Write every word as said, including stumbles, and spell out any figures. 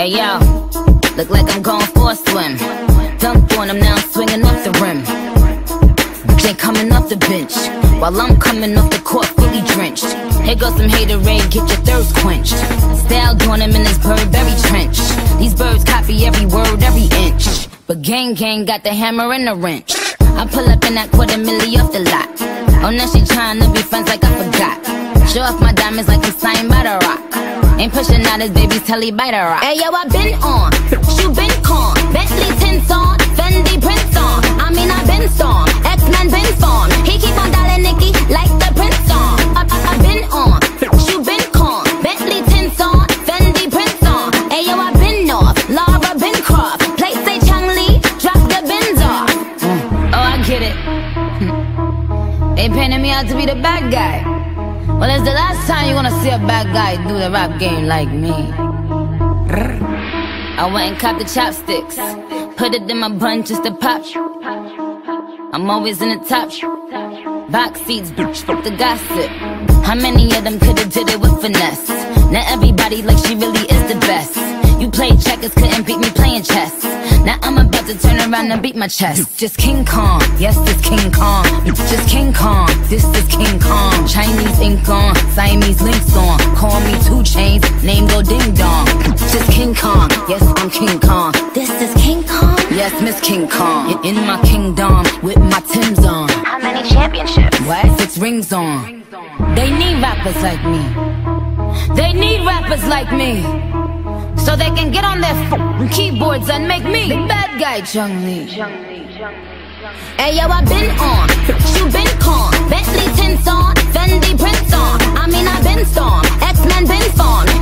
Hey yo, look like I'm going for a swim. Dunked on him, now I'm swinging off the rim. Bitch ain't coming off the bench, while I'm coming off the court fully drenched. Here goes some haterade, get your thirst quenched. Style doing him in this Burberry trench. These birds copy every word, every inch. But gang gang got the hammer and the wrench. I pull up in that quarter milli off the lot. Oh, now she tryna be friends like I forgot. Show off my diamonds like I'm signed by the rock. Ain't pushing out his baby's telly by the rock. Hey yo, I been on, you been con. Bentley tints on, Fendi prints on. I mean I been storm, X-Men been formed. He keep on dialing Nicki like the Prince song. I, I, I been on, you been con. Bentley tints on, Fendi prints on. Hey yo, I been off, Lara been Croft. Play say Chun-Li, drop the Benz off. Mm. Oh, I get it. They painted me out to be the bad guy. Well, it's the last time you gonna see a bad guy do the rap game like me. I went and copped the chopsticks, put it in my bun just to pop. I'm always in the top box seats, bitch, fuck the gossip. How many of them could've did it with finesse? Now everybody like she really is the best. You played checkers, couldn't beat me playing chess. Now I'm about to turn around and beat my chest. Just King Kong, yes, this King Kong. Just King Kong, this is King Kong. Chinese ink on, Siamese links on. Call me two chains, name go ding dong. Just King Kong, yes, I'm King Kong. This is King Kong? Yes, Miss King Kong. In my kingdom, with my Timbs on. How many championships? What? Six rings on. They need rappers like me. They need rappers like me, so they can get on their f***ing keyboards and make me the bad guy, Chun-Li. Hey yo, I been on, you been con. Bentley tints on, Fendi prints on. I mean I been storm, X-Men been formed.